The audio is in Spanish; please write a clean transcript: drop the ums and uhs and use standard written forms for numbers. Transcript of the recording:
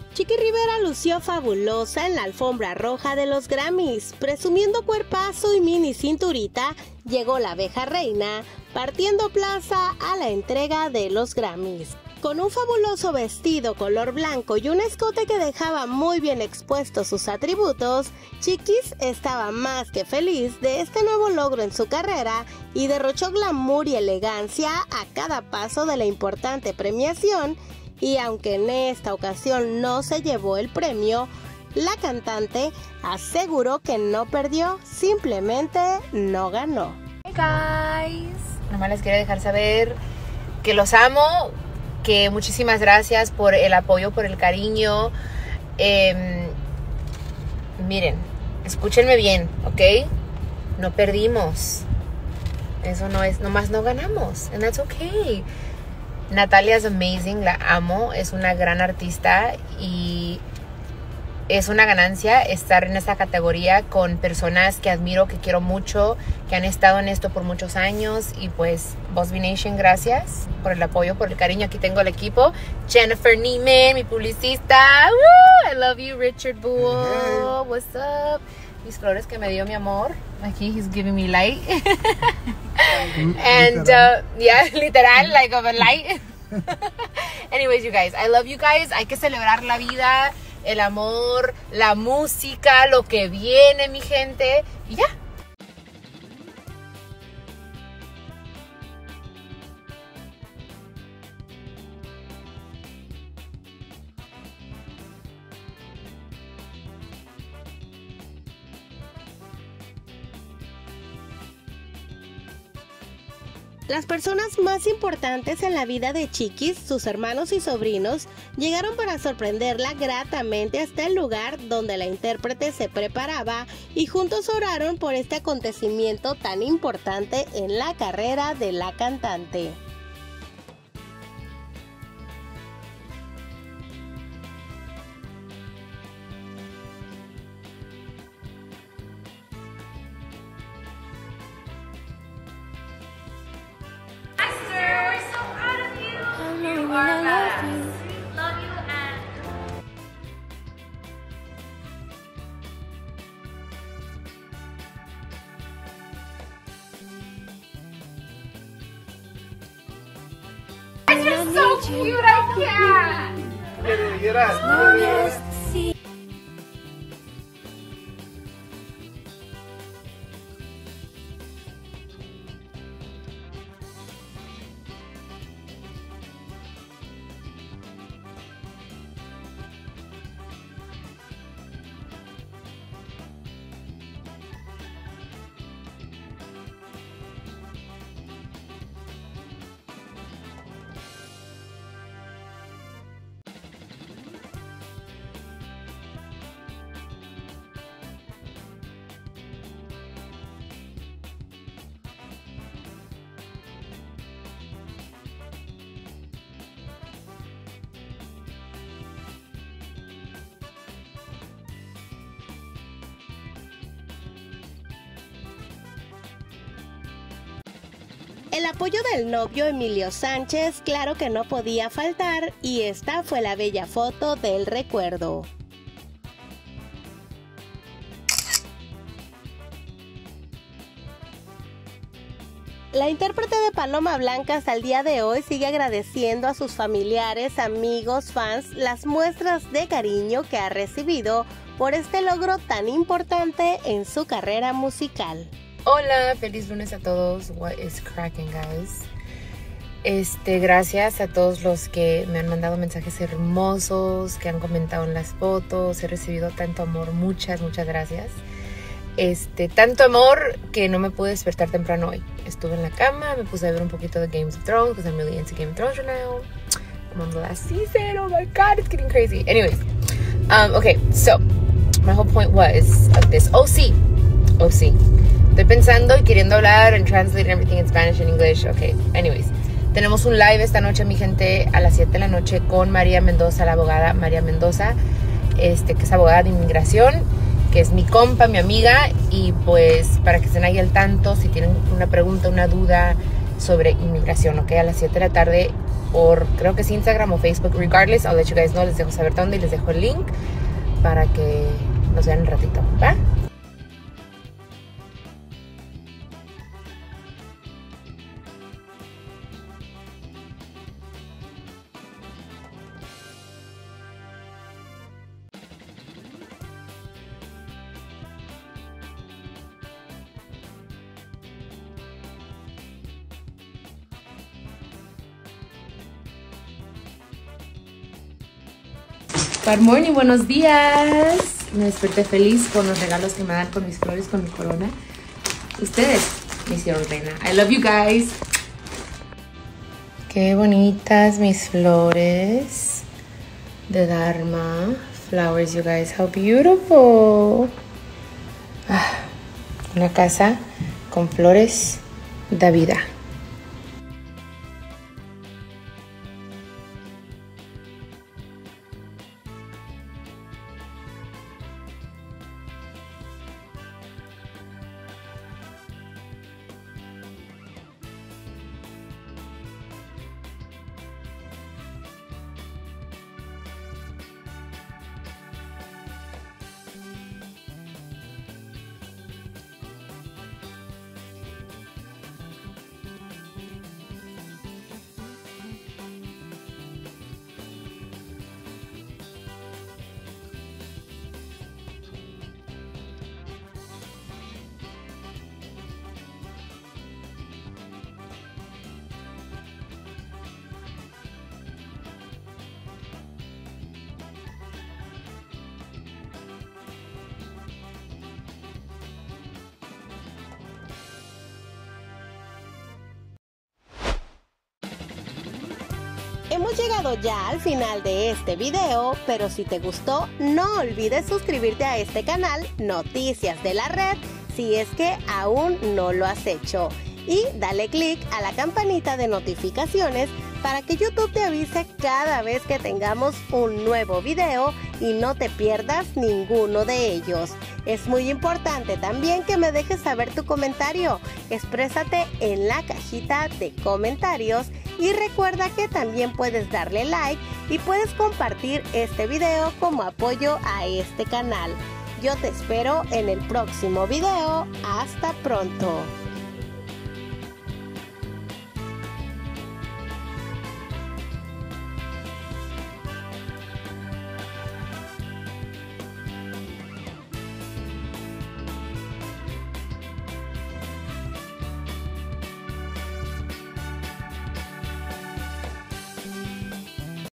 Chiqui Rivera lució fabulosa en la alfombra roja de los Grammys, presumiendo cuerpazo y mini cinturita. Llegó la abeja reina, partiendo plaza a la entrega de los Grammys. Con un fabuloso vestido color blanco y un escote que dejaba muy bien expuestos sus atributos, Chiquis estaba más que feliz de este nuevo logro en su carrera y derrochó glamour y elegancia a cada paso de la importante premiación. Y aunque en esta ocasión no se llevó el premio, la cantante aseguró que no perdió, simplemente no ganó. Hey guys, nomás les quería dejar saber que los amo, que muchísimas gracias por el apoyo, por el cariño. Miren, escúchenme bien, ¿ok? No perdimos. Eso no es, nomás no ganamos, and that's okay. Natalia es amazing, la amo, es una gran artista y es una ganancia estar en esta categoría con personas que admiro, que quiero mucho, que han estado en esto por muchos años. Y pues Bosby Nation, gracias por el apoyo, por el cariño. Aquí tengo el equipo. Jennifer Neiman, mi publicista. Woo! I love you, Richard Bull. What's up? Mis flores que me dio mi amor. Aquí, he's giving me light. And, yeah, literal, like of a light. Anyways, you guys, I love you guys. Hay que celebrar la vida, el amor, la música, lo que viene, mi gente. Y ya. Las personas más importantes en la vida de Chiquis, sus hermanos y sobrinos, llegaron para sorprenderla gratamente hasta el lugar donde la intérprete se preparaba y juntos oraron por este acontecimiento tan importante en la carrera de la cantante. You're so cute, I can't. El apoyo del novio Emilio Sánchez, claro que no podía faltar, y esta fue la bella foto del recuerdo. La intérprete de Paloma Blanca hasta el día de hoy sigue agradeciendo a sus familiares, amigos, fans, las muestras de cariño que ha recibido por este logro tan importante en su carrera musical. Hola, feliz lunes a todos. What is cracking, guys? Gracias a todos los que me han mandado mensajes hermosos, que han comentado en las fotos. He recibido tanto amor, muchas gracias. Tanto amor que no me pude despertar temprano hoy. Estuve en la cama, me puse a ver un poquito de Game of Thrones, because I'm really into Game of Thrones right now. I'm on the last season. Oh my god, it's getting crazy. Anyways, okay, so my whole point was of this OC. Estoy pensando y queriendo hablar and translate everything in Spanish and English. Okay, anyways. Tenemos un live esta noche, mi gente, a las 7 de la noche con María Mendoza, la abogada María Mendoza, que es abogada de inmigración, que es mi compa, mi amiga, y pues para que estén ahí al tanto si tienen una pregunta, una duda sobre inmigración, ok, a las 7 de la tarde por, creo que es Instagram o Facebook. Regardless, I'll let you guys know. Les dejo saber dónde y les dejo el link para que nos vean un ratito, ¿va? Good morning, buenos días. Me desperté feliz con los regalos que me dan con mis flores, con mi corona. Ustedes me hicieron reina. I love you guys. Qué bonitas mis flores de Dharma flowers, you guys. How beautiful. Una casa con flores da vida. Hemos llegado ya al final de este video, pero si te gustó, no olvides suscribirte a este canal Noticias de la Red si es que aún no lo has hecho. Y dale click a la campanita de notificaciones para que YouTube te avise cada vez que tengamos un nuevo video y no te pierdas ninguno de ellos. Es muy importante también que me dejes saber tu comentario. Exprésate en la cajita de comentarios y recuerda que también puedes darle like y puedes compartir este video como apoyo a este canal. Yo te espero en el próximo video. Hasta pronto.